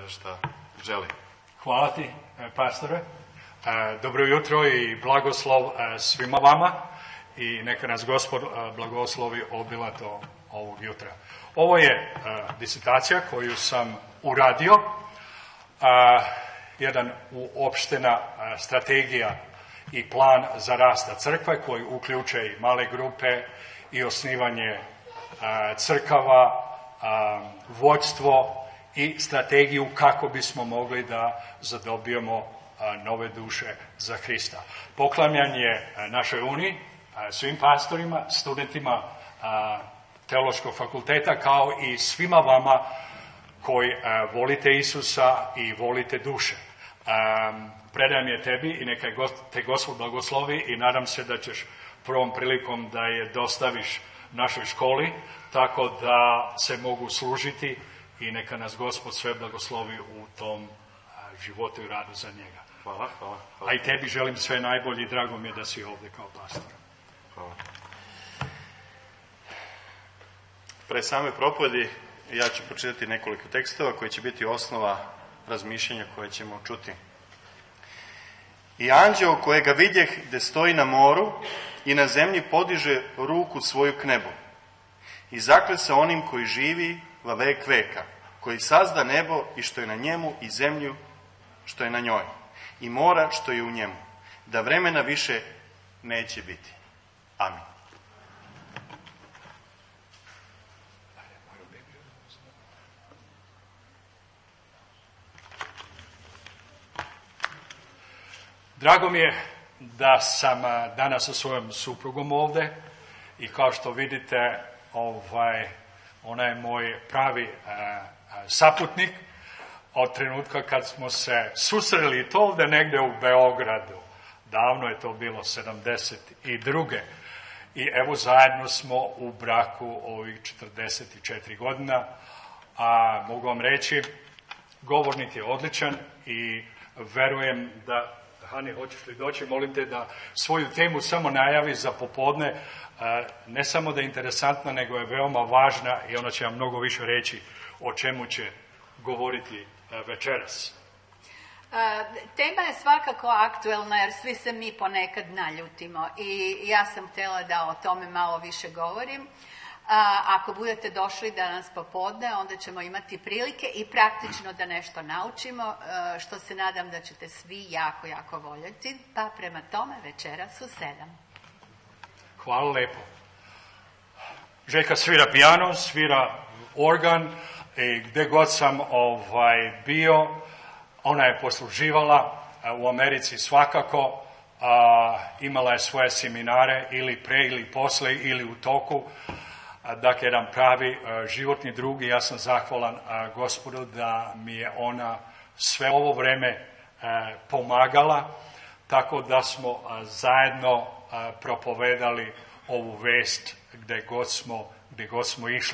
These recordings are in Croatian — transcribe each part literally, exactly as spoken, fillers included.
kaže šta želi. Hvala ti, pastore. Dobro jutro i blagoslov svima vama i neka nas Gospod blagoslovi obilato ovog jutra. Ovo je disertacija koju sam uradio, jedan uopštena strategija i plan za rasta crkve koji uključuje i male grupe i osnivanje crkava, vođstvo i strategiju kako bismo mogli da zadobijemo nove duše za Hrista. Poklanjanje našoj uniji, svim pastorima, studentima Teološkog fakulteta, kao i svima vama koji volite Isusa i volite duše. Predajem je tebi i neka te Gospod blagoslovi i nadam se da ćeš prvom prilikom da je dostaviš našoj školi, tako da se mogu služiti i neka nas Gospod sve blagoslovi u tom životu i radu za njega. Hvala, hvala, hvala. A i tebi želim sve najbolje i drago mi je da si ovdje kao pastor. Hvala. Pre same propovedi ja ću pročitati nekoliko tekstova koji će biti osnova razmišljanja koje ćemo čuti. I anđeo kojega vidjeh gde stoji na moru i na zemlji podiže ruku svoju k nebu i zakle se onim koji živi va vek veka, koji sazda nebo i što je na njemu i zemlju što je na njoj i mora što je u njemu, da vremena više neće biti. Amin. Drago mi je da sam danas sa svojom suprugom ovdje i kao što vidite, ovaj, ona je moj pravi a, a, saputnik od trenutka kad smo se susreli to ovdje negdje u Beogradu. Davno je to bilo, sedamdeset druge I evo zajedno smo u braku ovih četrdeset četiri godina. A mogu vam reći, govornik je odličan i verujem da, Hani, hoćeš li doći, molim te da svoju temu samo najavi za popodne. Ne samo da je interesantna, nego je veoma važna i ona će vam mnogo više reći o čemu će govoriti večeras. Tema je svakako aktuelna jer svi se mi ponekad naljutimo i ja sam htjela da o tome malo više govorim. Ako budete došli danas popodne, onda ćemo imati prilike i praktično da nešto naučimo, što se nadam da ćete svi jako, jako voljeti. Pa prema tome večeras u sedam. Hvala lepo. Željka svira pijano, svira organ i gdje god sam ovaj, bio, ona je posluživala u Americi svakako, a, imala je svoje seminare ili pre ili posle ili u toku. Dakle, jedan pravi a, životni drug i ja sam zahvalan a, Gospodu da mi je ona sve ovo vreme a, pomagala, tako da smo a, zajedno a, propovedali ovu vest gdje god smo, gdje god smo išli.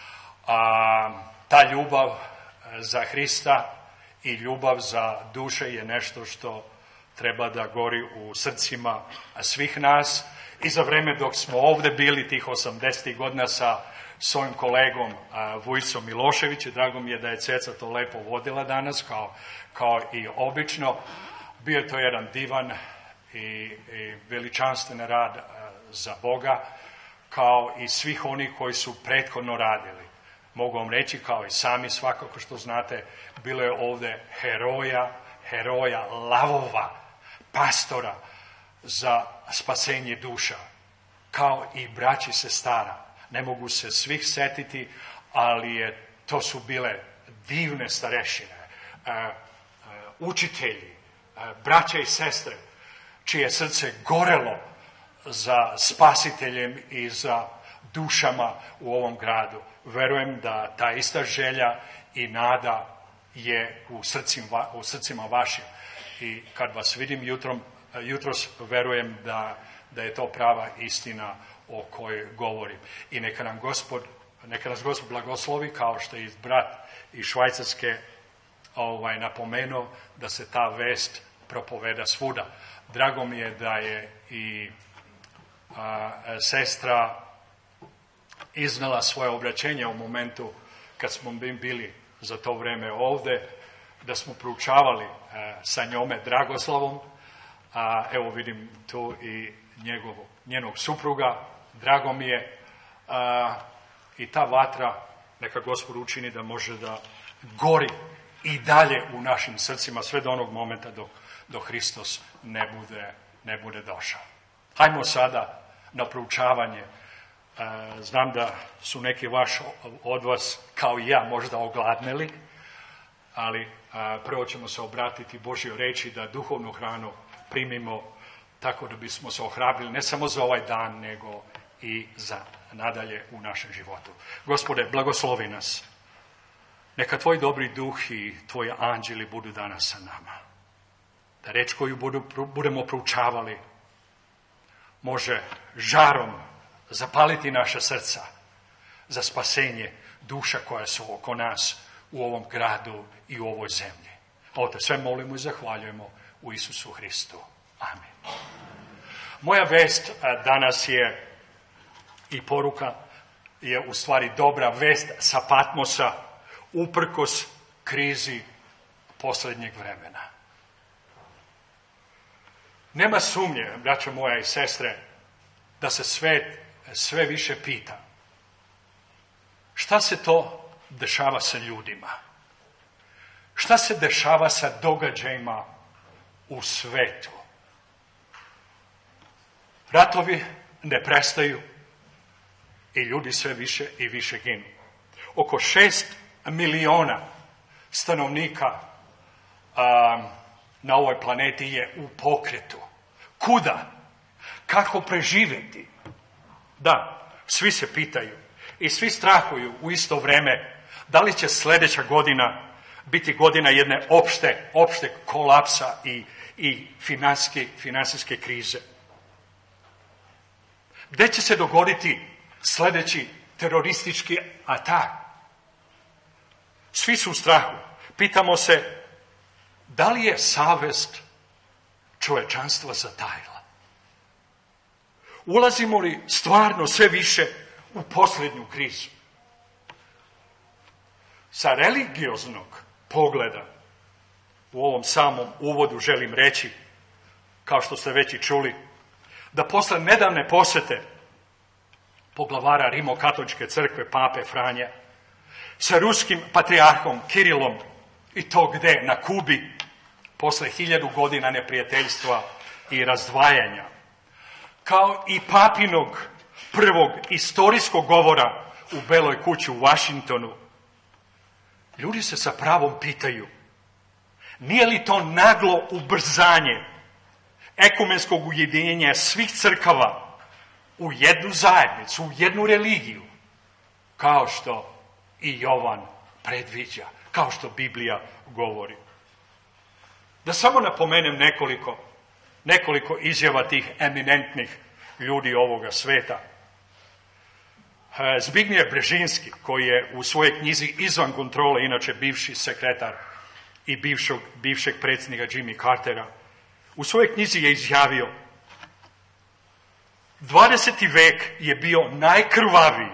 A, ta ljubav za Hrista i ljubav za duše je nešto što treba da gori u srcima svih nas. I za vreme dok smo ovdje bili tih osamdesetih godina sa svojim kolegom a, Vujicom Miloševićem, drago mi je da je Ceca to lepo vodila danas kao, kao i obično. Bio je to jedan divan i, i veličanstven rad a, za Boga, kao i svih onih koji su prethodno radili. Mogu vam reći, kao i sami svakako što znate, bilo je ovdje heroja, heroja, lavova, pastora za spasenje duša, kao i braći sestara. Ne mogu se svih setiti, ali je, to su bile divne starešine, e, e, učitelji, e, braće i sestre, čije srce gorelo za spasiteljem i za dušama u ovom gradu. Verujem da ta ista želja i nada je u srcima, u srcima vašim. I kad vas vidim jutrom, jutros, verujem da, da je to prava istina o kojoj govorim. I neka nam Gospod, neka nas Gospod blagoslovi, kao što je brat iz Švajcarske ovaj, napomenuo, da se ta vest propoveda svuda. Drago mi je da je i a, sestra iznala svoje obraćenje u momentu kad smo bili za to vreme ovdje. da smo proučavali e, sa njome Dragoslavom, a evo vidim tu i njegovog, njenog supruga, drago mi je, a, i ta vatra neka Gospod učini da može da gori i dalje u našim srcima sve do onog momenta dok, dok Hristos ne bude, ne bude došao. Hajmo sada na proučavanje. E, znam da su neki vaš od vas, kao i ja, možda ogladneli, ali a, prvo ćemo se obratiti Božjoj reči da duhovnu hranu primimo tako da bismo se ohrabrili ne samo za ovaj dan, nego i za nadalje u našem životu. Gospode, blagoslovi nas. Neka tvoj dobri duh i tvoji anđeli budu danas sa nama. Da reč koju budu, budemo proučavali može žarom zapaliti naša srca za spasenje duša koja su oko nas u ovom gradu i u ovoj zemlji. Ovo te sve molimo i zahvaljujemo u Isusu Hristu. Amen. Moja vest danas je i poruka je u stvari dobra vest sa Patmosa uprkos krizi posljednjeg vremena. Nema sumnje, braćo moja i sestre, da se svet sve više pita šta se to dešava sa ljudima? Šta se dešava sa događajima u svetu? Ratovi ne prestaju i ljudi sve više i više ginu. Oko šest miliona stanovnika um, na ovoj planeti je u pokretu. Kuda? Kako preživjeti? Da, svi se pitaju i svi strahuju u isto vrijeme da li će sljedeća godina biti godina jedne opšte, opšte kolapsa i, i financijske, financijske krize. Gdje će se dogoditi sljedeći teroristički atak? Svi su u strahu. Pitamo se da li je savest čovječanstva zatajila? Ulazimo li stvarno sve više u posljednju krizu? Sa religioznog pogleda u ovom samom uvodu želim reći, kao što ste već i čuli, da posle nedavne posjete poglavara Rimokatoličke crkve Pape Franje sa ruskim patrijarhom Kirilom i to gde? Na Kubi, posle hiljadu godina neprijateljstva i razdvajanja, kao i papinog prvog istorijskog govora u Beloj kući u Washingtonu, ljudi se sa pravom pitaju, nije li to naglo ubrzanje ekumenskog ujedinjenja svih crkava u jednu zajednicu, u jednu religiju, kao što i Jovan predviđa, kao što Biblija govori. Da samo napomenem nekoliko, nekoliko izjava tih eminentnih ljudi ovoga sveta. Zbignjev Brežinski, koji je u svojoj knjizi Izvan kontrole, inače bivši sekretar i bivšog, bivšeg predsjednika Jimmy Cartera, u svojoj knjizi je izjavio: dvadeseti vek je bio najkrvaviji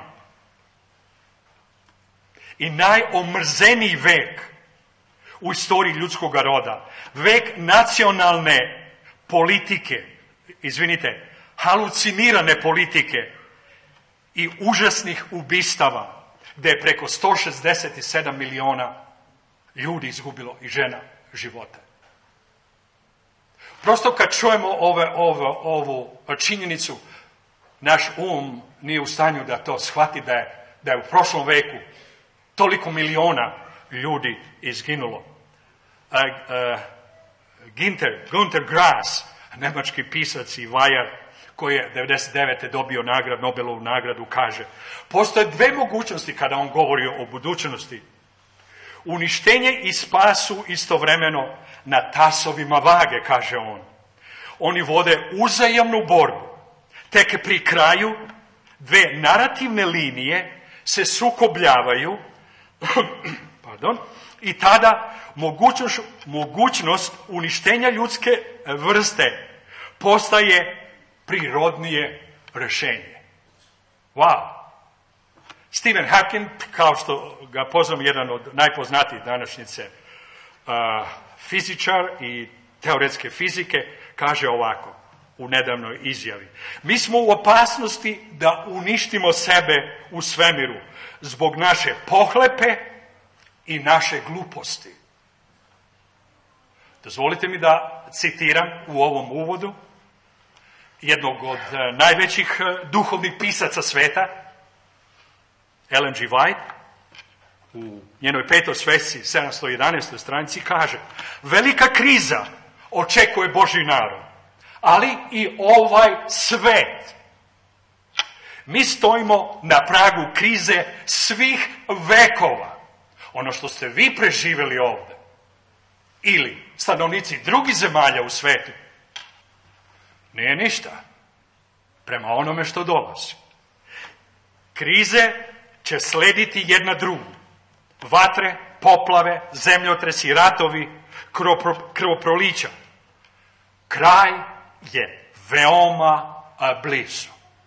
i najomrzeniji vek u istoriji ljudskog roda. Vek nacionalne politike, izvinite, halucinirane politike i užasnih ubistava, gdje je preko sto šezdeset sedam miliona ljudi izgubilo i žena živote. Prosto kad čujemo ove, ove, ovu činjenicu, naš um nije u stanju da to shvati da je, da je u prošlom veku toliko miliona ljudi izginulo. Uh, uh, Ginter, Günter Grass, nemački pisac i vajar, koji je devedeset devete dobio nagrad, Nobelovu nagradu, kaže: postoje dve mogućnosti kada on govori o budućnosti. Uništenje i spasu istovremeno na tasovima vage, kaže on. Oni vode uzajamnu borbu. Tek pri kraju dve narativne linije se sukobljavaju pardon, i tada mogućnost, mogućnost uništenja ljudske vrste postaje prirodnije rješenje. Wow! Stephen Hawking, kao što ga poznam, jedan od najpoznatijih današnjice uh, fizičar i teoretske fizike, kaže ovako u nedavnoj izjavi. Mi smo u opasnosti da uništimo sebe u svemiru zbog naše pohlepe i naše gluposti. Dozvolite mi da citiram u ovom uvodu jednog od najvećih duhovnih pisaca sveta, Ellen G. White, u njenoj petoj svesci, sedamsto jedanaestoj stranici, kaže: velika kriza očekuje Božji narod, ali i ovaj svet. Mi stojimo na pragu krize svih vekova. Ono što ste vi preživjeli ovdje, ili stanovnici drugih zemalja u svetu, nije ništa prema onome što dolazi. Krize će slediti jedna drugu. Vatre, poplave, zemljotresi, ratovi, krvoprolića. Kraj je veoma blizu.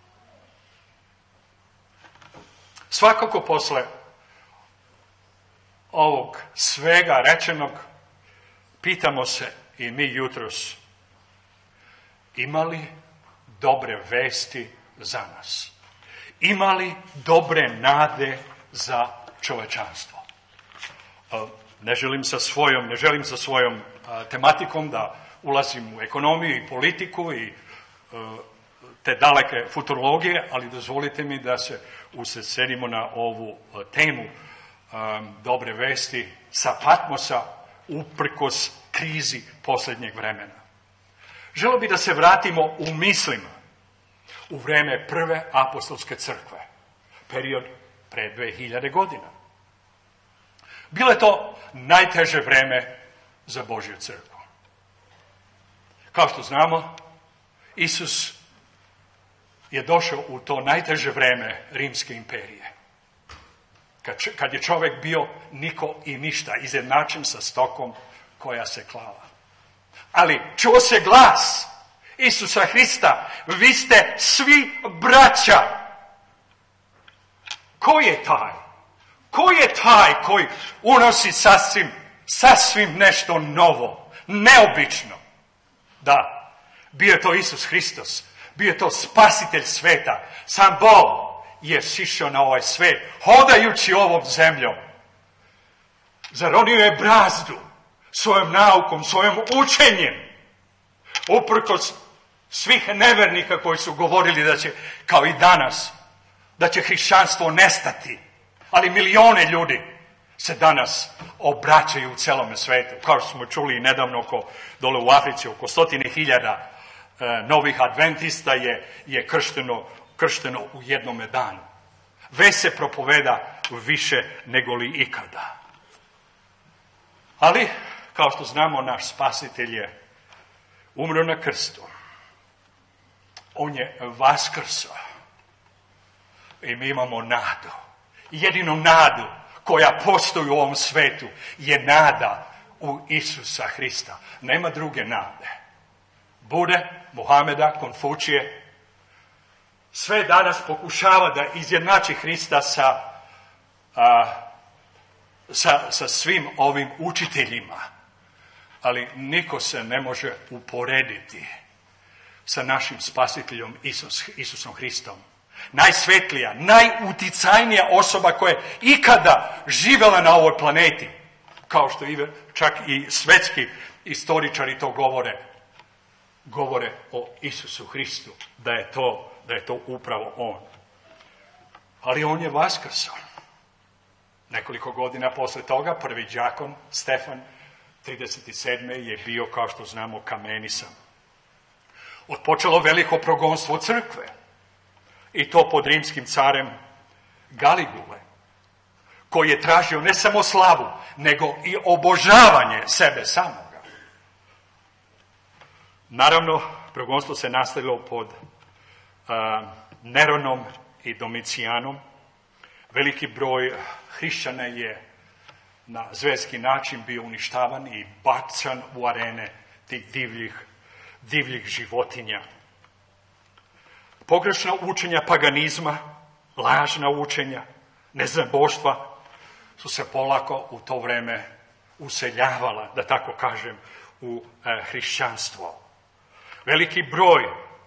Svakako posle ovog svega rečenog, pitamo se i mi jutros, ima li dobre vesti za nas? Ima li dobre nade za čovečanstvo? Ne želim sa svojom, ne želim sa svojom tematikom da ulazim u ekonomiju i politiku i te daleke futurologije, ali dozvolite mi da se usredsredimo na ovu temu dobre vesti sa Patmosa uprkos krizi posljednjeg vremena. Želio bih da se vratimo u mislima u vreme prve apostolske crkve, period pre dve hiljade godina. Bilo je to najteže vreme za Božju crkvu. Kao što znamo, Isus je došao u to najteže vreme Rimske imperije. Kad, kad je čovjek bio niko i ništa, izjednačen sa stokom koja se klala. Ali čuo se glas Isusa Hrista: vi ste svi braća. Ko je taj? Ko je taj koji unosi sasvim, sasvim nešto novo, neobično? Da, bio je to Isus Hristos, bio je to spasitelj sveta. Sam Bog je sišao na ovaj svet, hodajući ovom zemljom. Zaronio je brazdu svojom naukom, svojom učenjem, uprkos svih nevernika koji su govorili da će, kao i danas, da će hrišćanstvo nestati. Ali milijone ljudi se danas obraćaju u celome svetu. Kao što smo čuli nedavno oko, dole u Africi, oko stotine hiljada e, novih adventista je, je kršteno, kršteno u jednome danu. Već se propoveda više nego li ikada. Ali, kao što znamo, naš spasitelj je umro na krstu. On je vaskrsao. I mi imamo nadu. Jedinu nadu koja postoji u ovom svetu je nada u Isusa Hrista. Nema druge nade. Bude, Muhameda, Konfučije, sve danas pokušava da izjednači Hrista sa, a, sa, sa svim ovim učiteljima. Ali niko se ne može uporediti sa našim spasiteljom Isus, Isusom Hristom. Najsvetlija, najuticajnija osoba koja je ikada živjela na ovoj planeti, kao što i, čak i svetski istoričari to govore, govore o Isusu Hristu, da je to, da je to upravo on. Ali on je vaskrsao. Nekoliko godina posle toga prvi đakon Stefan trideset sedme je bio, kao što znamo, kamenisan. Odpočelo veliko progonstvo crkve. I to pod rimskim carem Galigule, koji je tražio ne samo slavu, nego i obožavanje sebe samoga. Naravno, progonstvo se nastavilo pod uh, Neronom i Domicijanom. Veliki broj hrišćana je na zverski način bio uništavan i bacan u arene tih divljih, divljih životinja. Pogrešna učenja paganizma, lažna učenja, neznaboštva su se polako u to vreme useljavala, da tako kažem, u e, hrišćanstvo. Veliki broj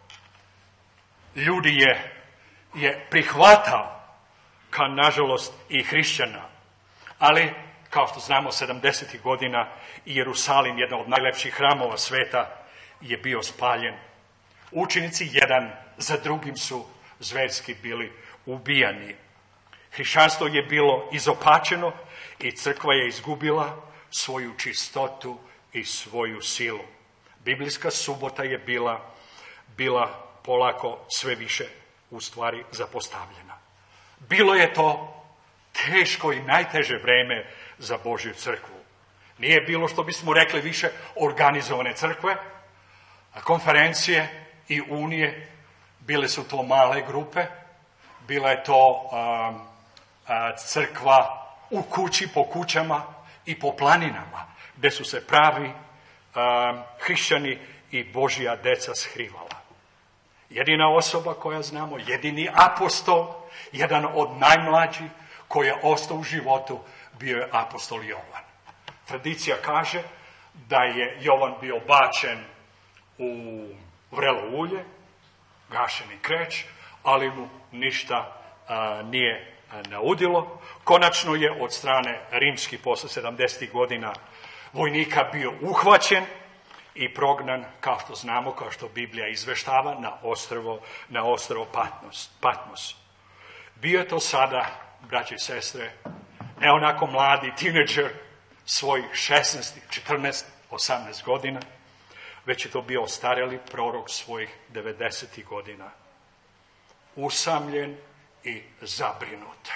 ljudi je, je prihvatao kao, nažalost, i hrišćana. Ali, kao što znamo, sedamdesetih godina Jerusalim, jedan od najlepših hramova sveta, je bio spaljen. Učenici jedan za drugim su zverski bili ubijani. Hrišćanstvo je bilo izopačeno i crkva je izgubila svoju čistotu i svoju silu. Biblijska subota je bila, bila polako sve više u stvari zapostavljena. Bilo je to teško i najteže vreme za Božju crkvu. Nije bilo, što bismo rekli, više organizovane crkve, a konferencije i unije, bile su to male grupe, bila je to a, a, crkva u kući, po kućama i po planinama, gdje su se pravi a, hrišćani i Božja deca skrivala. Jedina osoba koja znamo, jedini apostol, jedan od najmlađih koji je ostao u životu, bio je apostol Jovan. Tradicija kaže da je Jovan bio bačen u vrelo ulje, gašeni kreć, ali mu ništa a, nije a, naudilo. Konačno je od strane rimskih posle sedamdesetih godina vojnika bio uhvaćen i prognan, kao što znamo, kao što Biblija izveštava, na ostrvo, na ostrvo Patmos. Patmos. Bio je to sada, braće i sestre, ne onako mladi tineđer, svoj šesnaest, četrnaest, osamnaest godina, već je to bio ostarjeli prorok svojih devedesetih godina. Usamljen i zabrinut.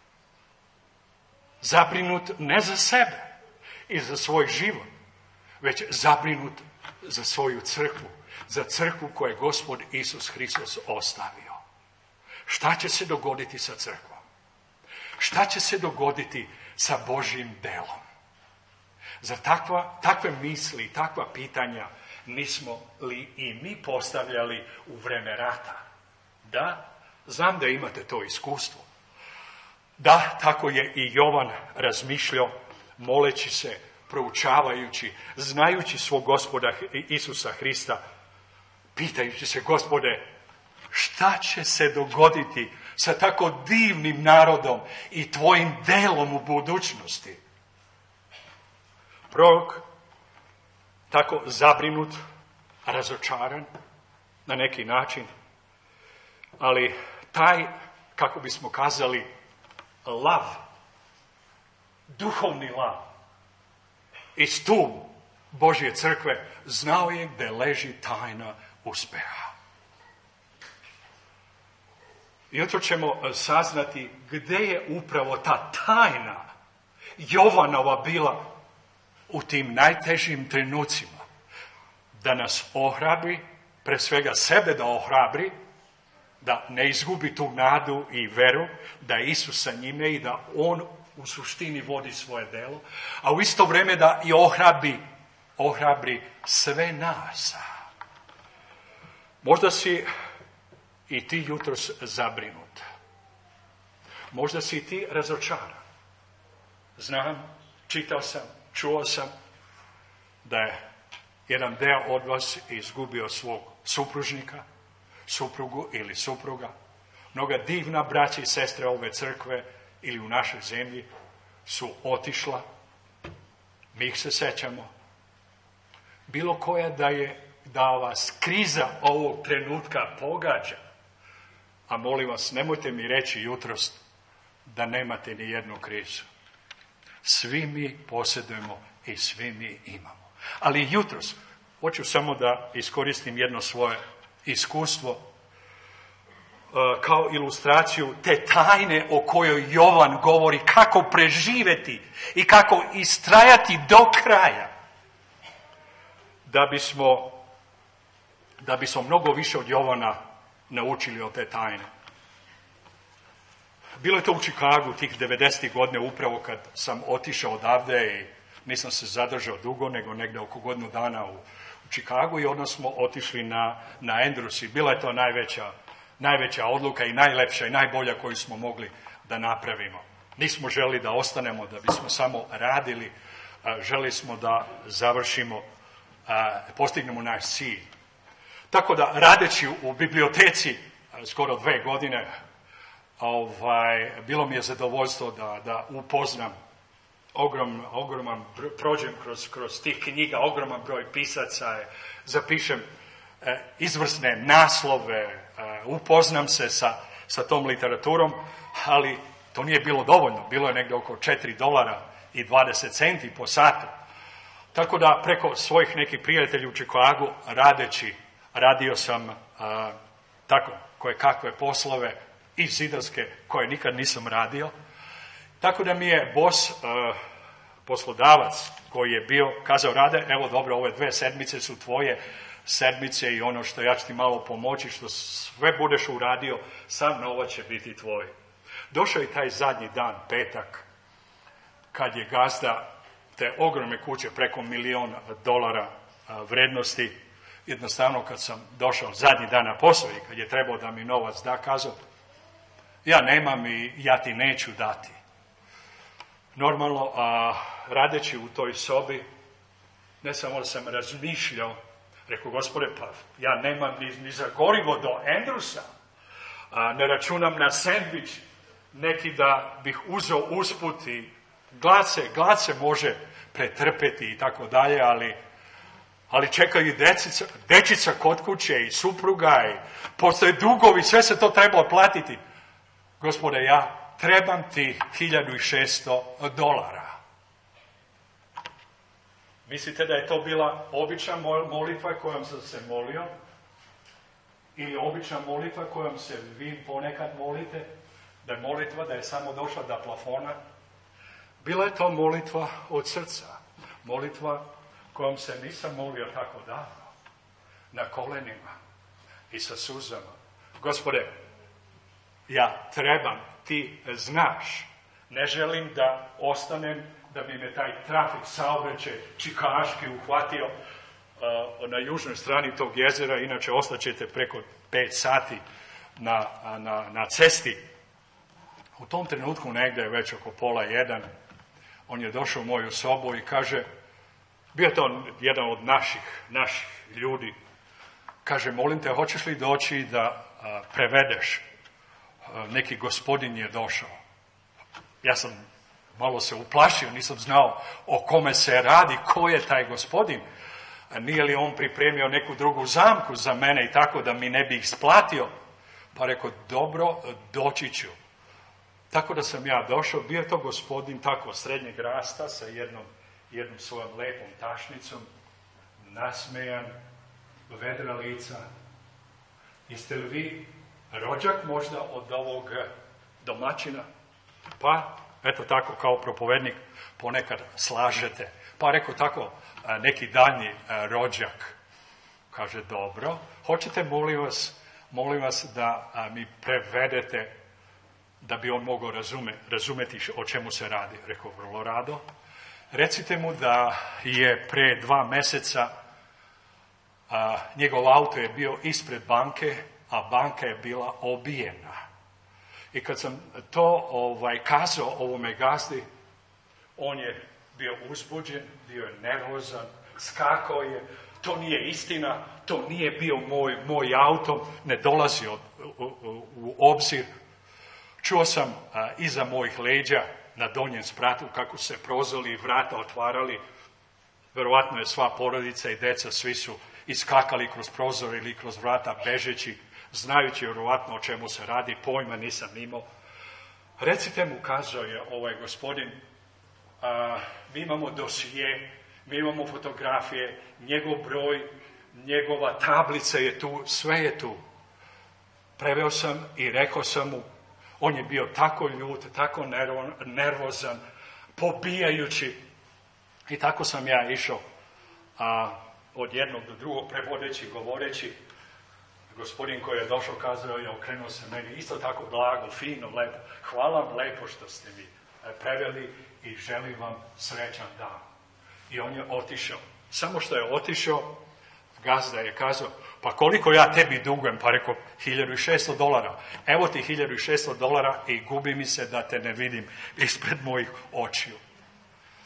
Zabrinut ne za sebe i za svoj život, već zabrinut za svoju crkvu, za crkvu koju je Gospod Isus Hristos ostavio. Šta će se dogoditi sa crkvom? Šta će se dogoditi sa Božjim delom? Zar takva, takve misli i takva pitanja nismo li i mi postavljali u vreme rata? Da, znam da imate to iskustvo. Da, tako je i Jovan razmišljao, moleći se, proučavajući, znajući svog Gospoda Isusa Hrista, pitajući se: Gospode, šta će se dogoditi sa tako divnim narodom i tvojim delom u budućnosti? Prorok, tako zabrinut, razočaran na neki način, ali taj, kako bismo kazali, lav, duhovni lav i stup Božje crkve, znao je gdje leži tajna uspjeha. Jutro ćemo saznati gdje je upravo ta tajna Jovanova bila u tim najtežim trenucima. Da nas ohrabri, pre svega sebe da ohrabri, da ne izgubi tu nadu i veru, da je Isus sa njime i da on u suštini vodi svoje delo, a u isto vrijeme da i ohrabri, ohrabri sve nas. Možda si i ti jutros zabrinut. Možda si i ti razočaran. Znam, čitao sam, čuo sam da je jedan deo od vas izgubio svog supružnika, suprugu ili supruga. Mnoga divna braća i sestre ove crkve ili u našoj zemlji su otišla. Mi ih se sećamo. Bilo koja da je da vas kriza ovog trenutka pogađa, a molim vas, nemojte mi reći jutros da nemate ni jednu krizu. Svi mi posjedujemo i svi mi imamo. Ali jutros hoću samo da iskoristim jedno svoje iskustvo uh, kao ilustraciju te tajne o kojoj Jovan govori, kako preživjeti i kako istrajati do kraja, da bismo da bismo mnogo više od Jovana naučili od te tajne. Bilo je to u Čikagu tih devedesetih godina, upravo kad sam otišao odavde i nisam se zadržao dugo, nego negdje oko godinu dana u, u Čikagu, i odmah smo otišli na, na Andrews. I bila je to najveća, najveća odluka i najlepša i najbolja koju smo mogli da napravimo. Nismo želi da ostanemo, da bismo samo radili želi smo da završimo, postignemo naš cilj. Tako da, radeći u biblioteci skoro dve godine, ovaj, bilo mi je zadovoljstvo da, da upoznam ogrom, ogroman, prođem kroz, kroz tih knjiga, ogroman broj pisaca, zapišem eh, izvrsne naslove, eh, upoznam se sa, sa tom literaturom, ali to nije bilo dovoljno, bilo je negdje oko četiri dolara i dvadeset centi po satu. Tako da preko svojih nekih prijatelja u Čikagu radeći, radio sam a, tako koje kakve poslove i zidarske koje nikad nisam radio. Tako da mi je bos, a, poslodavac koji je bio, kazao Rade, evo dobro, ove dve sedmice su tvoje sedmice i ono što ja ću ti malo pomoći, što sve budeš uradio, sam novac će biti tvoj. Došao je taj zadnji dan, petak, kad je gazda te ogromne kuće preko milion dolara a, vrednosti, jednostavno kad sam došao zadnji dan na posao i kad je trebao da mi novac da, kazao, ja nemam i ja ti neću dati. Normalno, a, radeći u toj sobi, ne samo da sam razmišljao, rekao, Gospode, pa ja nemam ni, ni za gorivo do Andrewsa, a, ne računam na sendvič, neki da bih uzeo usput i glad se, glad se može pretrpeti i tako dalje, ali, ali čekaju i dečica, dečica kod kuće i supruga i postoje dugovi, sve se to treba platiti. Gospode, ja trebam ti hiljadu šesto dolara. Mislite da je to bila obična molitva kojom sam se molio? Ili obična molitva kojom se vi ponekad molite? Da je molitva, da je samo došla do plafona? Bila je to molitva od srca. Molitva kojom se nisam molio tako davno. Na kolenima i sa suzama. Gospode, ja trebam, ti znaš. Ne želim da ostanem, da bi me taj trafik saobraćaj čikaški uhvatio uh, na južnoj strani tog jezera, inače ostaćete preko pet sati na, na, na cesti. U tom trenutku negdje je već oko pola jedan, on je došao u moju sobu i kaže, bio je to jedan od naših, naših ljudi, kaže, molim te, hoćeš li doći da a, prevedeš? A, neki gospodin je došao. Ja sam malo se uplašio, nisam znao o kome se radi, ko je taj gospodin. A nije li on pripremio neku drugu zamku za mene i tako da mi ne bi isplatio? Pa rekao, dobro, doći ću. Tako da sam ja došao, bio je to gospodin tako srednjeg rasta sa jednom, jednom svojom lepom tašnicom, nasmejan, vedra lica. Jeste li vi rođak možda od ovog domaćina? Pa, eto tako, kao propovednik ponekad slažete. Pa rekao tako, neki daljnji rođak. Kaže, dobro, hoćete, molim vas, molim vas da mi prevedete da bi on mogao razume, razumeti o čemu se radi. Rekao, vrlo rado. Recite mu da je pre dva meseca a, njegov auto je bio ispred banke, a banka je bila obijena. I kad sam to ovaj, kazao ovome gazdi, on je bio uzbuđen, bio je nervozan, skakao je, to nije istina, to nije bio moj, moj auto, ne dolazi od, u, u, u obzir. Čuo sam a, iza mojih leđa na donjem spratu kako se prozori i vrata otvarali. Verovatno je sva porodica i deca, svi su iskakali kroz prozor ili kroz vrata bežeći, znajući vjerovatno o čemu se radi, pojma nisam imao. Recite mu, kazao je ovaj gospodin, a, mi imamo dosije, mi imamo fotografije, njegov broj, njegova tablica je tu, sve je tu. Preveo sam i rekao sam mu, on je bio tako ljut, tako nervozan, pobijajući. I tako sam ja išao a, od jednog do drugog, prevodeći, govoreći. Gospodin koji je došao, kazao je, okrenuo se meni, isto tako blago, fino, lepo. Hvala vam lepo što ste mi preveli i želim vam srećan dan. I on je otišao. Samo što je otišao, gazda je kazao, pa koliko ja tebi dugujem? Pa rekao, hiljadu šesto dolara. Evo ti hiljadu šesto dolara i gubi mi se da te ne vidim ispred mojih očiju.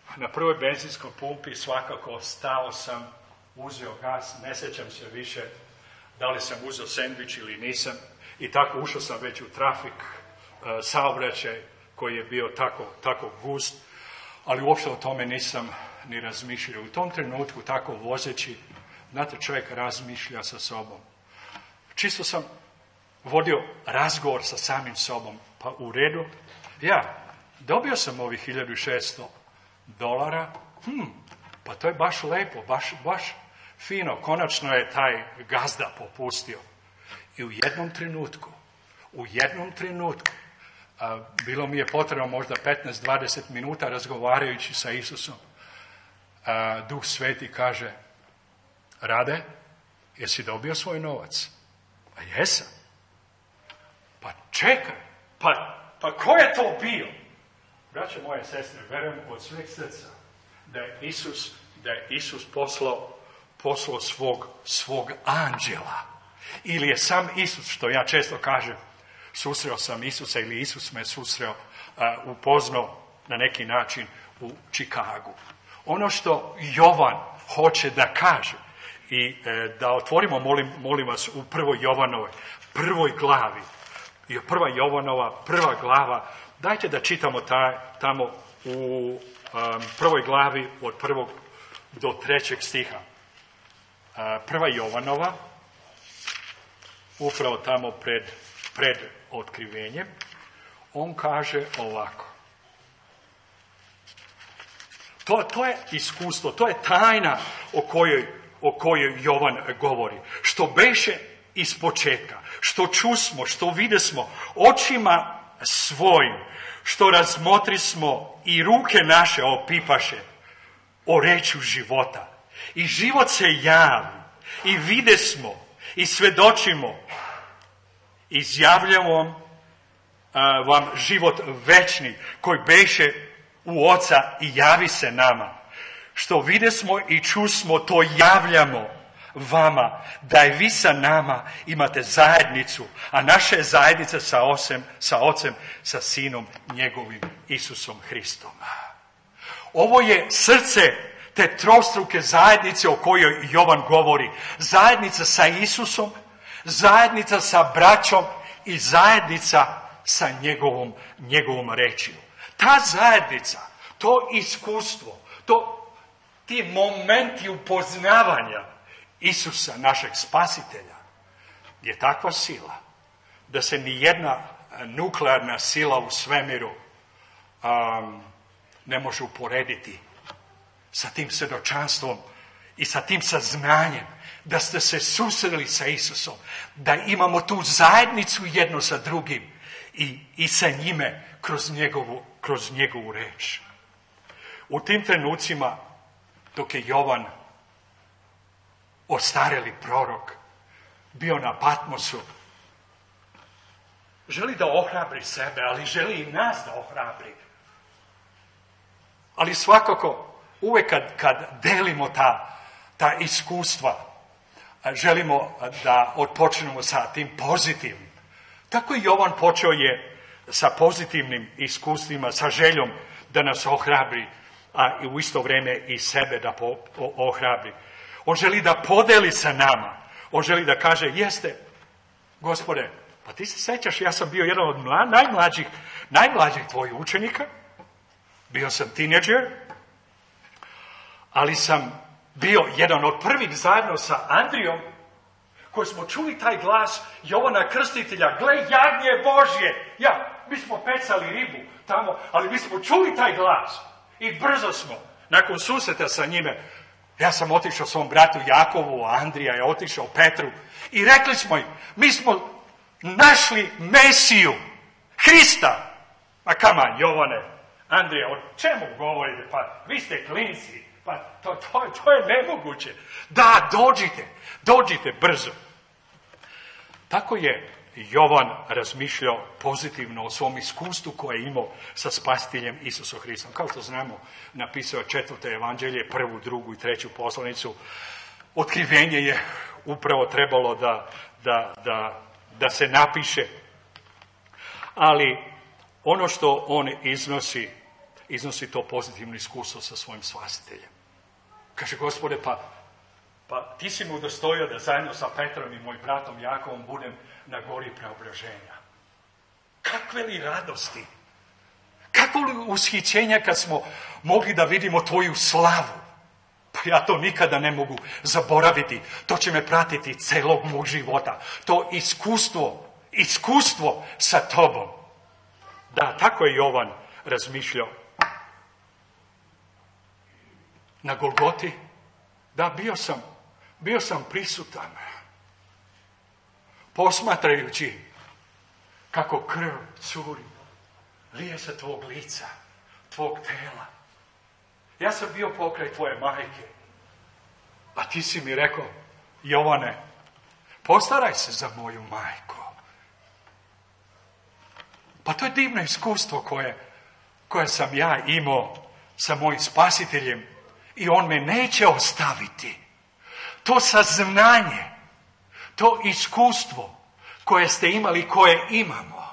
Na prvoj benzinskoj pumpi svakako stao sam, uzeo gas, ne sjećam se više da li sam uzeo sendvič ili nisam. I tako ušao sam već u trafik, saobraćaj koji je bio tako, tako gust, ali uopšte o tome nisam ni razmišljao. U tom trenutku, tako vozeći, znate, čovjek razmišlja sa sobom. Čisto sam vodio razgovor sa samim sobom. Pa u redu, ja, dobio sam ovih hiljadu šesto dolara, hm, pa to je baš lepo, baš, baš fino. Konačno je taj gazda popustio. I u jednom trenutku, u jednom trenutku, a, bilo mi je potrebno možda petnaest do dvadeset minuta razgovarajući sa Isusom, a, Duh Sveti kaže, Rade, jesi dobio svoj novac? Pa jesam. Pa čekaj, pa, pa ko je to bio? Braće moje sestre, verujem od sveg srca da je Isus, da je Isus poslao, poslao svog, svog anđela. Ili je sam Isus, što ja često kažem, susreo sam Isusa ili Isus me susreo, uh, upoznao na neki način u Čikagu. Ono što Jovan hoće da kaže i e, da otvorimo, molim, molim vas, u prvoj Jovanovoj, prvoj glavi, i prva Jovanova, prva glava, dajte da čitamo taj, tamo u um, prvoj glavi od prvog do trećeg stiha. Uh, prva Jovanova, upravo tamo pred, pred otkrivenjem, on kaže ovako. To, to je iskustvo, to je tajna o kojoj, o kojoj Jovan govori. Što beše iz početka, što čusmo, što videsmo očima svojim, što razmotrismo i ruke naše opipaše o reču života. I život se javi, i videsmo, i svedočimo, izjavljamo a, vam život večni koji beše u Oca i javi se nama. Što videsmo i čusmo, to javljamo vama, da i vi sa nama imate zajednicu, a naša je zajednica sa Ocem, sa Ocem, sa Sinom njegovim Isusom Hristom. Ovo je srce te trostruke zajednice o kojoj Jovan govori. Zajednica sa Isusom, zajednica sa braćom i zajednica sa njegovom, njegovom rečju. Ta zajednica, to iskustvo, to, ti momenti upoznavanja Isusa, našeg spasitelja, je takva sila da se ni jedna nuklearna sila u svemiru um, ne može uporediti sa tim svjedočanstvom i sa tim saznanjem da ste se susreli sa Isusom, da imamo tu zajednicu jedno sa drugim i, i sa njime kroz njegovu, kroz njegovu reč. U tim trenucima, dok je Jovan, ostareli prorok, bio na Patmosu, želi da ohrabri sebe, ali želi i nas da ohrabri. Ali svakako, uvek kad, kad delimo ta, ta iskustva, želimo da odpočnemo sa tim pozitivnim. Tako i Jovan počeo je sa pozitivnim iskustvima, sa željom da nas ohrabri, a i u isto vrijeme i sebe da po, po, ohrabri. On želi da podeli sa nama. On želi da kaže, jeste, Gospode, pa ti se sećaš, ja sam bio jedan od mla, najmlađih, najmlađih tvojih učenika. Bio sam tineđer, ali sam bio jedan od prvih zajedno sa Andrijom, koji smo čuli taj glas Jovana Krstitelja, gle, jagnje Božje. Ja, mi smo pecali ribu tamo, ali mi smo čuli taj glas. I brzo smo, nakon susreta sa njime, ja sam otišao svom bratu Jakovu, a Andrija je otišao Petru. I rekli smo im, mi smo našli Mesiju, Hrista. A kaman, Jovane, Andrija, o čemu govorite? Pa vi ste klinci, pa to, to, to je nemoguće. Da, dođite, dođite brzo. Tako je Jovan razmišljao pozitivno o svom iskustvu koje je imao sa spasiteljem Isusom Hristom. Kao što znamo, napisao je četvrte evanđelje, prvu, drugu i treću poslanicu. Otkrivenje je upravo trebalo da, da, da, da se napiše. Ali ono što on iznosi iznosi to pozitivno iskustvo sa svojim spasiteljem. Kaže, Gospode, pa, pa ti si mu udostojio da zajedno sa Petrom i mojim bratom Jakovom budem na gori preobraženja. Kakve li radosti, kakvo li ushićenja kad smo mogli da vidimo tvoju slavu. Pa ja to nikada ne mogu zaboraviti. To će me pratiti celog mog života. To iskustvo, iskustvo sa tobom. Da, tako je Jovan razmišljao. Na Golgoti, da, bio sam, bio sam prisutan. Posmatrajući kako krv curi, lije se tvog lica, tvog tela. Ja sam bio pokraj tvoje majke, a ti si mi rekao, Jovane, postaraj se za moju majku. Pa to je divno iskustvo koje, koje sam ja imao sa mojim spasiteljem i on me neće ostaviti. To saznanje, to iskustvo koje ste imali, koje imamo,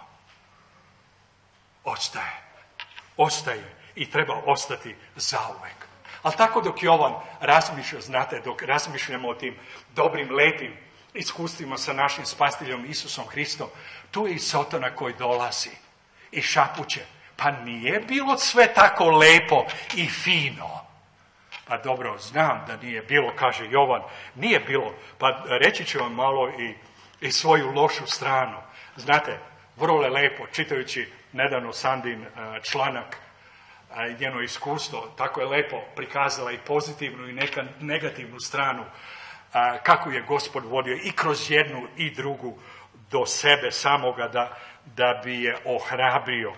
ostaje, ostaje i treba ostati zauvek. Ali tako dok Jovan razmišlja, znate, dok razmišljamo o tim dobrim, lepim iskustvima sa našim spasiteljem Isusom Hristom, tu je i Sotona koji dolazi i šapuće. Pa nije bilo sve tako lepo i fino. Pa dobro, znam da nije bilo, kaže Jovan, nije bilo. Pa reći ću vam malo i, i svoju lošu stranu. Znate, vrlo je lepo, čitajući nedavno Sandin članak, njeno iskustvo, tako je lepo prikazala i pozitivnu i neka negativnu stranu, kako je Gospod vodio i kroz jednu i drugu do sebe samoga da, da bi je ohrabrio.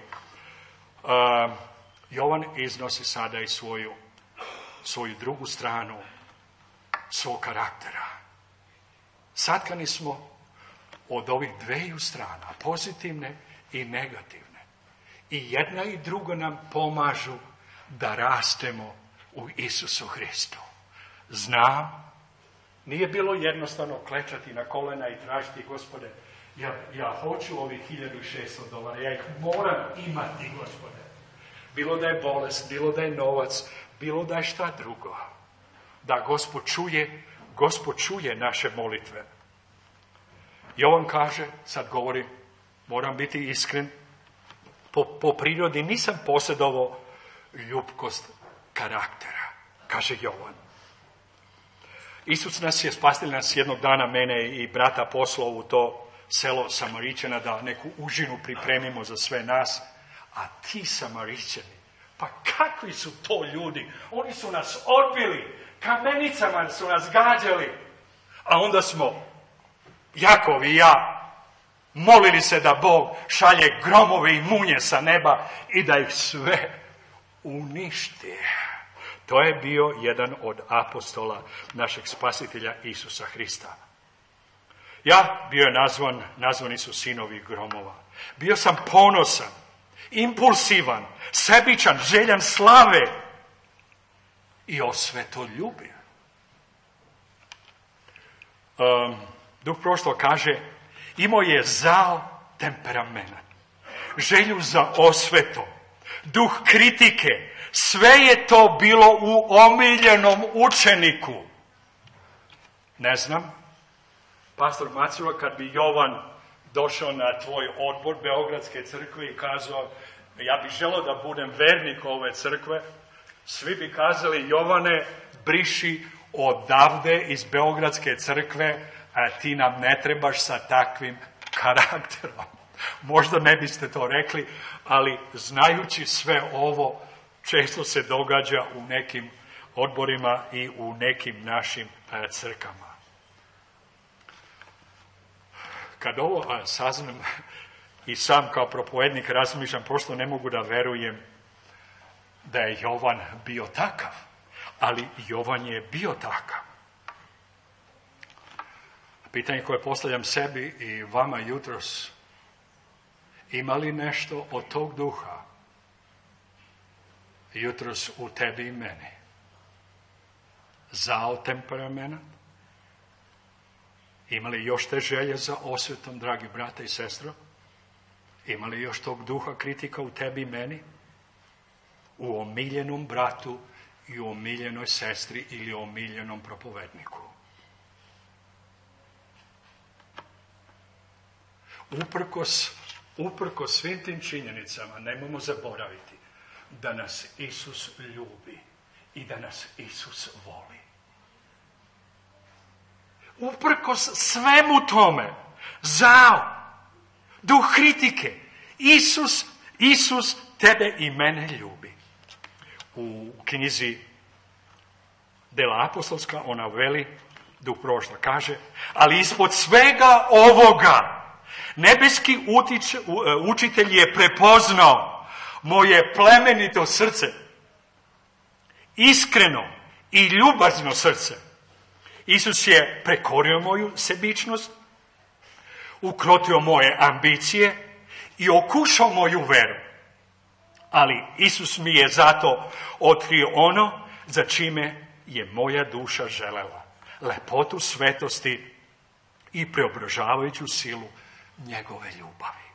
Jovan iznosi sada i svoju, svoju drugu stranu svog karaktera. Satkani smo od ovih dveju strana, pozitivne i negativne. I jedna i druga nam pomažu da rastemo u Isusu Hristu. Znam, nije bilo jednostavno klečati na kolena i tražiti, Gospode, ja, ja hoću ovih hiljadu šesto dolara, ja ih moram imati, Gospode. Bilo da je bolest, bilo da je novac, bilo da je šta drugo. Da Gospod čuje, Gospod čuje naše molitve. Jovan kaže, sad govori, moram biti iskren, Po, po prirodi nisam posjedovao ljubkost karaktera, kaže Jovan. Isus nas je, spasitelj nas jednog dana, mene i brata, poslao u to selo Samaričana da neku užinu pripremimo za sve nas. A ti Samaričani, pa kakvi su to ljudi? Oni su nas odbili, kamenicama su nas gađali. A onda smo, Jakov i ja, molili se da Bog šalje gromove i munje sa neba i da ih sve uništi. To je bio jedan od apostola našeg spasitelja Isusa Hrista. Ja bio je nazvan, nazvani su sinovi gromova. Bio sam ponosan, impulsivan, sebičan, željan slave i osvetoljubiv. Um, Duh prošlo kaže, imao je zao temperament, želju za osvetom, duh kritike, sve je to bilo u omiljenom učeniku. Ne znam, pastor Macura, kad bi Jovan došao na tvoj odbor Beogradske crkve i kazao, ja bih želeo da budem vernik ove crkve, svi bi kazali, Jovane, briši odavde iz Beogradske crkve, a ti nam ne trebaš sa takvim karakterom. Možda ne biste to rekli, ali znajući sve ovo, često se događa u nekim odborima i u nekim našim crkama. Kad ovo saznam i sam kao propovednik razmišljam, prosto ne mogu da verujem da je Jovan bio takav, ali Jovan je bio takav. Pitanje koje postavljam sebi i vama jutros, ima li nešto od tog duha jutros u tebi i meni? Zao temperament? Ima li još te želje za osvetom, dragi brate i sestro? Ima li još tog duha kritika u tebi i meni? u omiljenom bratu i u omiljenoj sestri ili u omiljenom propovedniku. Uprkos, uprkos svim tim činjenicama, nemojmo zaboraviti da nas Isus ljubi i da nas Isus voli. Uprkos svemu tome, zao, duh kritike, Isus, Isus tebe i mene ljubi. U knjizi Dela apostolska ona veli, duh proroštva kaže, ali ispod svega ovoga nebeski utič, učitelj je prepoznao moje plemenito srce, iskreno i ljubazno srce. Isus je prekorio moju sebičnost, ukrotio moje ambicije i okušao moju veru. Ali Isus mi je zato otkrio ono za čime je moja duša želela. Lepotu svetosti i preobražavajuću silu njegove ljubavi.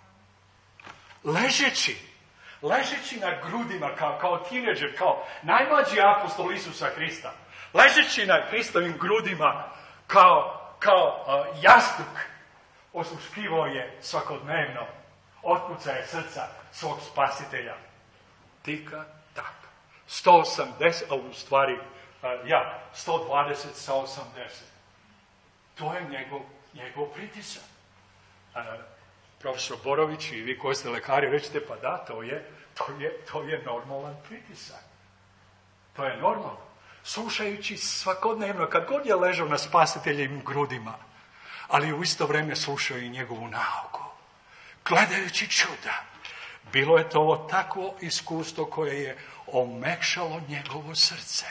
Ležeći, ležeći na grudima kao, kao tineđer, kao najmlađi apostol Isusa Hrista, ležeći na Hristovim grudima kao, kao uh, jastuk, osluškivao je svakodnevno otkucaje srca svog spasitelja. Tika, tak. sto osamdeset, a u stvari, uh, ja, sto dvadeset sa osamdeset. To je njegov, njegov pritisak. Uh, profesor Borović i vi koji ste lekari rećete, pa da, to je, to je, to je normalan pritisak. To je normalno. Slušajući svakodnevno, kad god je ležao na spasiteljim grudima, ali u isto vrijeme slušao i njegovu nauku. Gledajući čuda. Bilo je to takvo iskustvo koje je omekšalo njegovo srce.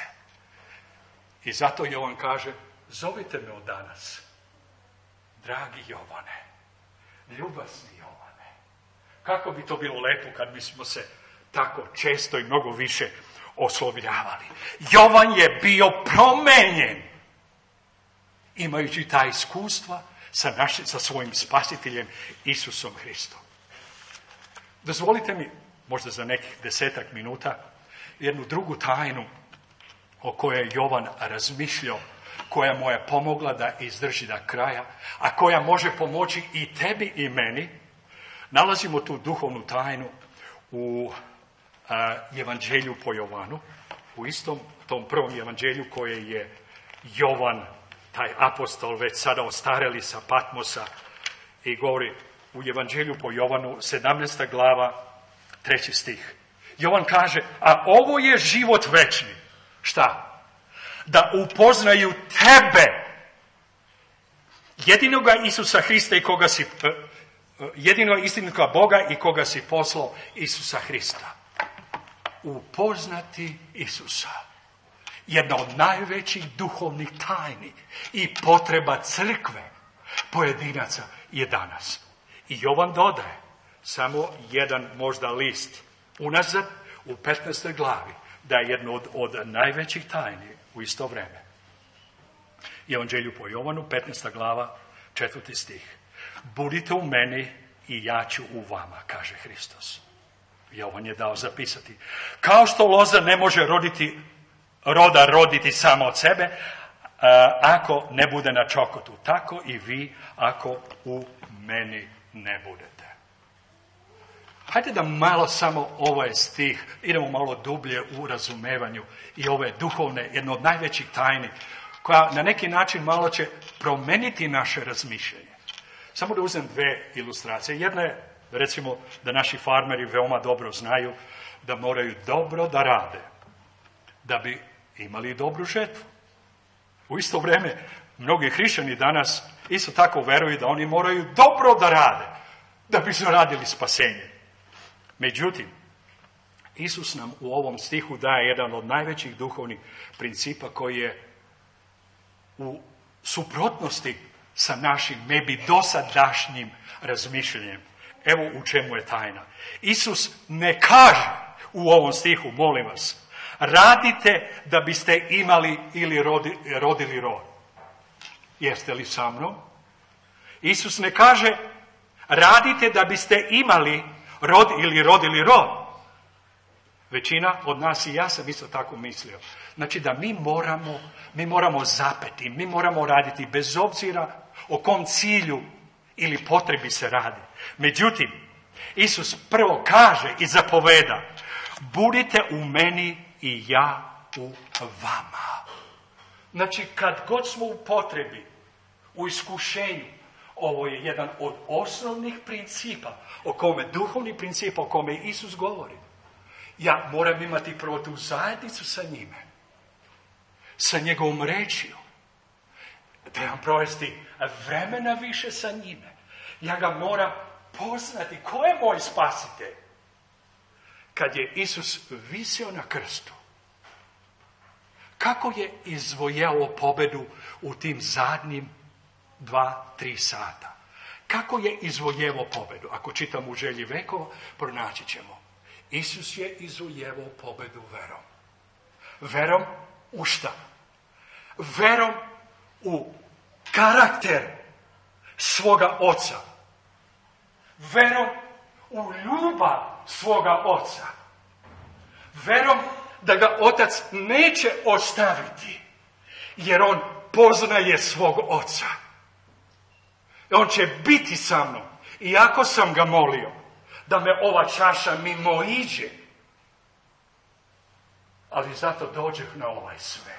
I zato Jovan kaže, zovite me od danas, dragi Jovane, ljubasni Jovane. Kako bi to bilo lepo kad bismo se tako često i mnogo više oslovljavali. Jovan je bio promenjen, imajući ta iskustva sa, našim, sa svojim spasiteljem Isusom Hristom. Dozvolite mi, možda za nekih desetak minuta, jednu drugu tajnu o kojoj je Jovan razmišljao, koja mu je pomogla da izdrži do kraja, a koja može pomoći i tebi i meni. Nalazimo tu duhovnu tajnu u a, evanđelju po Jovanu, u istom tom prvom evanđelju koje je Jovan, taj apostol, već sada ostareli sa Patmosa, i govori u evanđelju po Jovanu, sedamnaesta glava, treći stih. Jovan kaže, a ovo je život večni. Šta? Da upoznaju tebe, jedinoga Isusa Hrista i koga si, jedinoga istinoga Boga i koga si poslao, Isusa Hrista. Upoznati Isusa. Jedna od najvećih duhovnih tajni i potreba crkve, pojedinaca, je danas. I Jovan dodaje samo jedan možda list unazad u petnaestoj glavi, da je jedno od, od najvećih tajni u isto vrijeme. Evanđelju po Jovanu, petnaesta glava, četvrti stih. Budite u meni i ja ću u vama, kaže Hristos. Jovan je dao zapisati. Kao što loza ne može roditi, roda roditi samo od sebe, a, ako ne bude na čokotu, tako i vi ako u meni ne budete. Hajde da malo samo ovaj stih, idemo malo dublje u razumevanju i ove duhovne, jedno od najvećih tajni, koja na neki način malo će promeniti naše razmišljanje. Samo da uzem dve ilustracije. Jedna je, recimo, da naši farmeri veoma dobro znaju da moraju dobro da rade, da bi imali dobru žetvu. U isto vrijeme, mnogi hrišćani danas isto tako veruju da oni moraju dobro da rade, da bi zaradili spasenje. Međutim, Isus nam u ovom stihu daje jedan od najvećih duhovnih principa koji je u suprotnosti sa našim maybe dosadašnjim razmišljanjem. Evo u čemu je tajna. Isus ne kaže u ovom stihu, molim vas, radite da biste imali ili rodi, rodili rod. Jeste li sa mnom? Isus ne kaže radite da biste imali rod ili rodili rod. Većina od nas, i ja sam isto tako mislio. Znači da mi moramo, mi moramo zapeti, mi moramo raditi bez obzira o kom cilju ili potrebi se radi. Međutim, Isus prvo kaže i zapoveda, budite u meni i ja u vama. Znači, kad god smo u potrebi, u iskušenju, ovo je jedan od osnovnih principa, o kome, duhovni princip o kome Isus govori. Ja moram imati prvo tu zajednicu sa njime, sa njegovom rečju. Trebam provesti vremena više sa njime. Ja ga moram poznati. Ko je moj spasitelj? Kad je Isus visio na krstu, kako je izvojevao pobedu u tim zadnjim dva, tri sata? Kako je izvojevao pobedu? Ako čitamo u Želji vekova, pronaći ćemo. Isus je izvojevao pobedu verom. Verom u šta? Verom u karakter svoga oca. Verom u ljubav svoga oca. Verom da ga otac neće ostaviti, jer on poznaje svog oca. On će biti sa mnom. Iako sam ga molio da me ova čaša mimoiđe, ali zato dođeh na ovaj svet.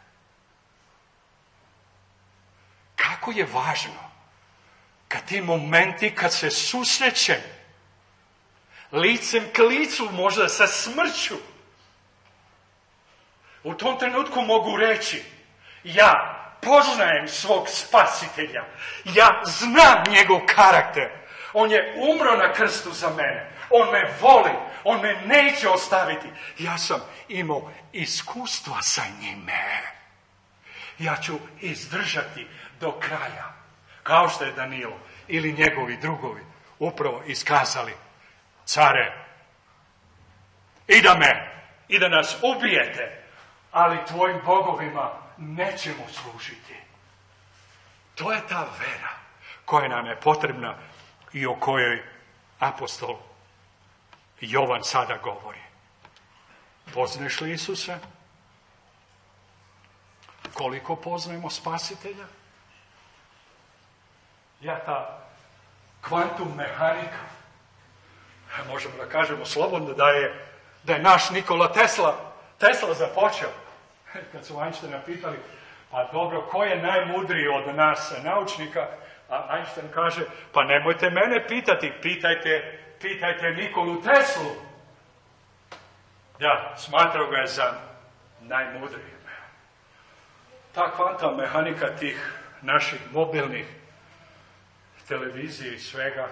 Kako je važno kad ti momenti kad se susrećem licem k licu, možda sa smrću, u tom trenutku mogu reći, ja poznajem svog spasitelja, ja znam njegov karakter, on je umro na krstu za mene, on me voli, on me neće ostaviti. Ja sam imao iskustva sa njime. Ja ću izdržati do kraja, kao što je Danilo ili njegovi drugovi upravo iskazali. Care, i da me, i da nas ubijete, ali tvojim bogovima nećemo služiti. To je ta vera koja nam je potrebna i o kojoj apostol Jovan sada govori. Poznaješ li Isusa? Koliko poznajemo spasitelja? Ja ta kvantum mehanika, možemo da kažemo slobodno da je, da je naš Nikola Tesla, Tesla započeo. Kad su Einsteina pitali, pa dobro, ko je najmudriji od nas naučnika? A Einstein kaže, pa nemojte mene pitati, pitajte, pitajte Nikolu Teslu. Ja, smatrao ga je za najmudrijeg. Ta kvantna mehanika tih naših mobilnih televizije i svega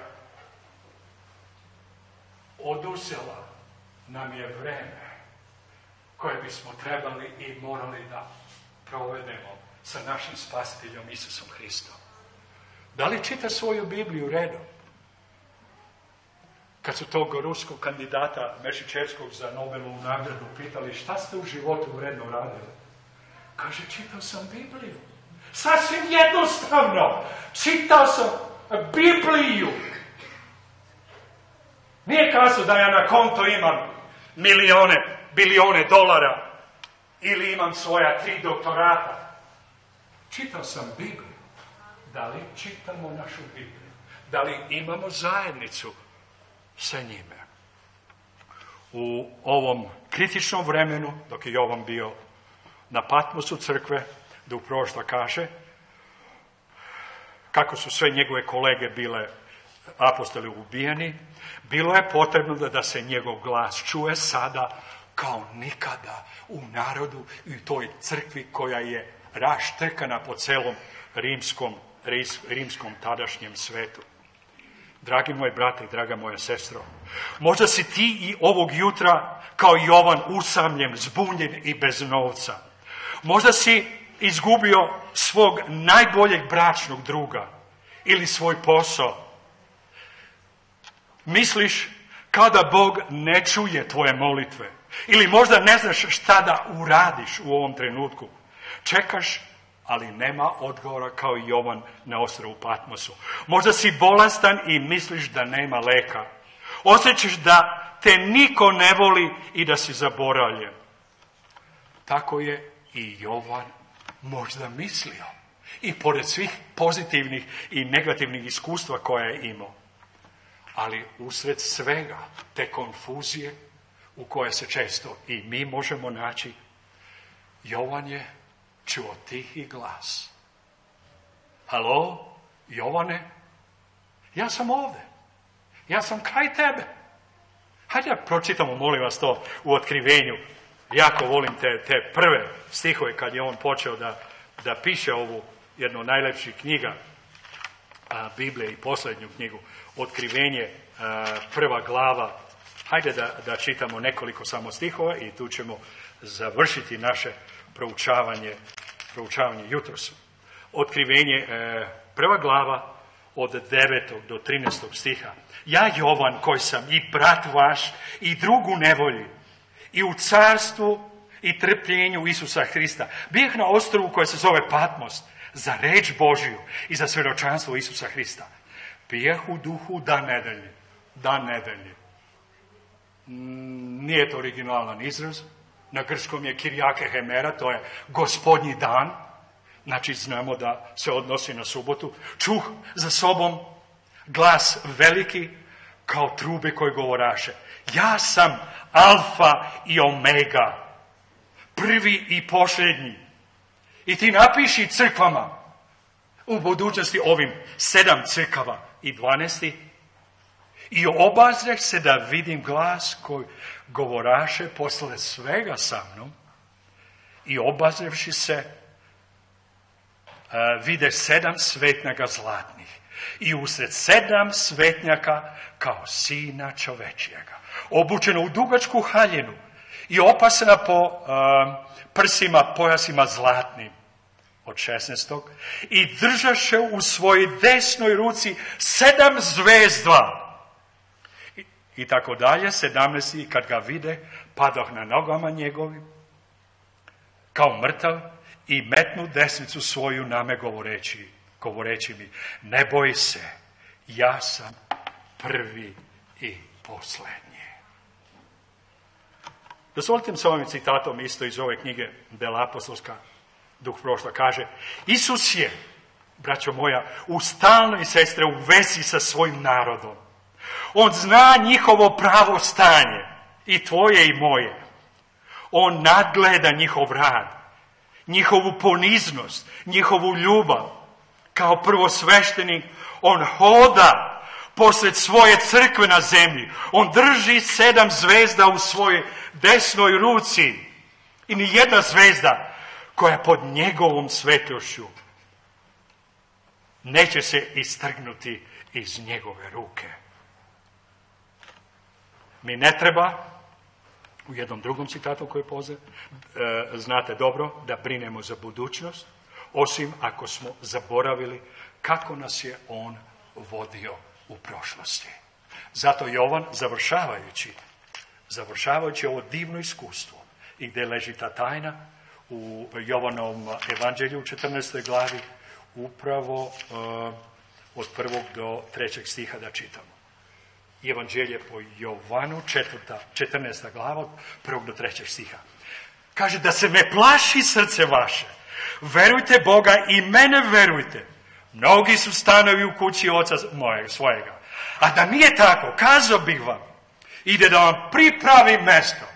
oduzela nam je vreme koje bismo trebali i morali da provedemo sa našim spasiteljom Isusom Hristom. Da li čita svoju Bibliju redom? Kad su tog ruskog kandidata Mešičevskog za Nobelovu nagradu pitali šta ste u životu vredno radili? Kaže, čitao sam Bibliju. Sasvim jednostavno. Čitao sam Bibliju. Nije kazao da ja na konto imam milione, bilione dolara ili imam svoja tri doktorata. Čitao sam Bibliju. Da li čitamo našu Bibliju? Da li imamo zajednicu sa njime? U ovom kritičnom vremenu, dok je Jovan bio na Patmosu crkve, da upravo što kaže, kako su sve njegove kolege bile apostoli ubijeni, bilo je potrebno da, da se njegov glas čuje sada kao nikada u narodu i u toj crkvi koja je raštrkana po celom rimskom, rimskom tadašnjem svetu. Dragi moji brate i draga moja sestro, možda si ti i ovog jutra kao Jovan usamljen, zbunjen i bez novca. Možda si izgubio svog najboljeg bračnog druga ili svoj posao. Misliš kao da Bog ne čuje tvoje molitve ili možda ne znaš šta da uradiš u ovom trenutku. Čekaš, ali nema odgovora kao i Jovan na ostrvu Patmosu. Možda si bolestan i misliš da nema leka. Osjećaš da te niko ne voli i da si zaboravljen. Tako je i Jovan možda mislio. I pored svih pozitivnih i negativnih iskustva koje je imao. Ali usred svega te konfuzije u koje se često i mi možemo naći, Jovan je čuo tihi glas. Halo, Jovane, ja sam ovdje. Ja sam kraj tebe. Hajde da pročitamo, molim vas, to u Otkrivenju. Jako volim te, te prve stihove kad je on počeo da, da piše ovu jednu od najlepših knjiga a, Biblije i posljednju knjigu, Otkrivenje, a, prva glava. Hajde da, da čitamo nekoliko samo stihova i tu ćemo završiti naše proučavanje, proučavanje jutros. Otkrivenje, e, prva glava od devetog do trinaestog stiha. Ja, Jovan, koji sam i brat vaš i drugu nevolji i u carstvu i trpljenju Isusa Hrista, bijeh na ostrvu koje se zove Patmos, za reč Božiju i za svjedočanstvo Isusa Hrista. Bijeh u duhu dan nedelji. Dan nedelji. Nije to originalan izraz. Na grčkom je Kirjake Hemera, to je gospodnji dan. Znači znamo da se odnosi na subotu. Čuh za sobom glas veliki kao trube koji govoraše. Ja sam Alfa i Omega, prvi i posljednji. I ti napiši crkvama u budućnosti ovim sedam crkava i dvanesti. I obazreh se da vidim glas koji govoraše posle svega sa mnom. I obazrevši se uh, vide sedam svetnjaka zlatnih. I usred sedam svetnjaka kao sina čovečijega. Obučeno u dugačku haljinu i opasena po uh, prsima, pojasima zlatnim. Od šesnaestog. I držaše u svojoj desnoj ruci sedam zvezda. I, i tako dalje, sedamnaesti. I kad ga vide, padoh na nogama njegovim, kao mrtav, i metnu desnicu svoju na me govoreći, govoreći mi, ne boj se, ja sam prvi i posljednji. Dozvolite mi s ovim citatom isto iz ove knjige Dela apostolska, Duh prošla, kaže, Isus je, braćo moja, u stalnoj, sestre, u vezi sa svojim narodom. On zna njihovo pravo stanje, i tvoje i moje. On nadgleda njihov rad, njihovu poniznost, njihovu ljubav. Kao prvosveštenik, on hoda posled svoje crkve na zemlji. On drži sedam zvezda u svojoj desnoj ruci. I ni jedna zvezda koja pod njegovom svetlošću neće se istrgnuti iz njegove ruke. Mi ne treba, u jednom drugom citatu koji poze, e, znate dobro, da brinemo za budućnost, osim ako smo zaboravili kako nas je on vodio u prošlosti. Zato Jovan, završavajući, završavajući ovo divno iskustvo i gdje leži ta tajna, u Jovanovom evanđelju u četrnaestoj glavi, upravo uh, od prvog do trećeg stiha da čitamo. Evanđelje po Jovanu, četvrta, četrnaesta glava, od prvog do trećeg stiha. Kaže, da se ne plaši srce vaše. Verujte Boga i mene verujte. Mnogi su stanovi u kući oca mojeg, svojega. A da nije tako, kazao bih vam, ide da vam pripravi mesto.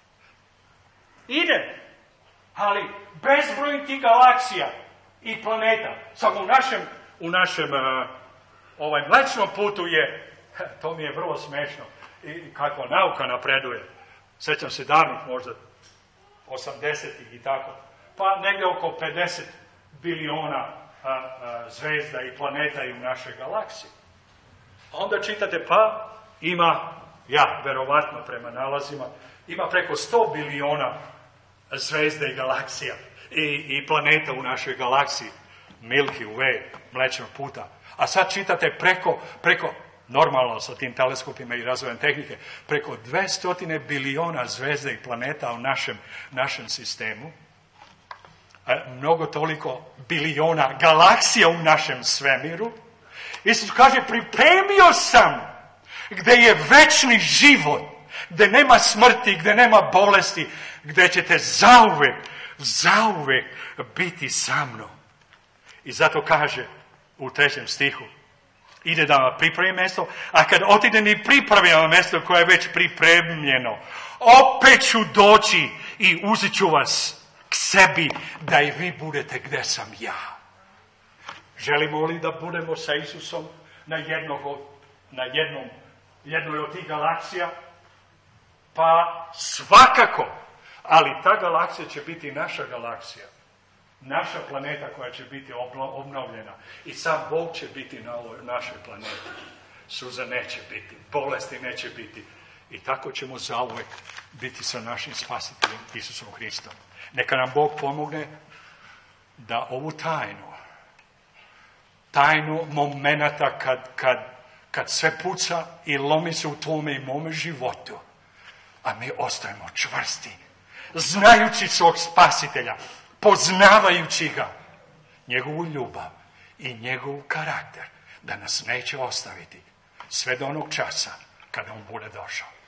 Ide. Ali bezbroj tih galaksija i planeta, samo u našem, u našem uh, ovaj mlečnom putu je, to mi je vrlo smešno, i kakva nauka napreduje. Sjećam se davnih možda osamdesetih i tako, pa negdje oko pedeset biliona uh, uh, zvezda i planeta i u našoj galaksiji. A onda čitate, pa ima, ja, verovatno prema nalazima, ima preko sto biliona zvezde i galaksija i, i planeta u našoj galaksiji, Milky Way, mlečnog puta. A sad čitate preko, preko normalno sa tim teleskopima i razvojem tehnike, preko dvesta biliona zvezde i planeta u našem, našem sistemu. A mnogo toliko biliona galaksija u našem svemiru. Isus kaže, pripremio sam gdje je večni život, gdje nema smrti, gdje nema bolesti, gdje ćete zauvek, zauvek biti sa mnom. I zato kaže u trećem stihu, ide da vam pripremi mjesto, a kad otide ni pripravi vam mjesto koje je već pripremljeno, opet ću doći i uzet ću vas k sebi da i vi budete gdje sam ja. Želimo li da budemo sa Isusom na, jednog, na jednom, jednoj od tih galaksija? Pa svakako, ali ta galaksija će biti naša galaksija. Naša planeta koja će biti obnovljena. I sam Bog će biti na ovoj našoj planeti. Suza neće biti, bolesti neće biti. I tako ćemo zauvek biti sa našim spasiteljem Isusom Hristom. Neka nam Bog pomogne da ovu tajnu, tajnu momenata kad, kad, kad sve puca i lomi se u tome i mome životu, a mi ostajemo čvrsti, znajući svog spasitelja, poznavajući ga, njegovu ljubav i njegov karakter, da nas neće ostaviti sve do onog časa kada on bude došao.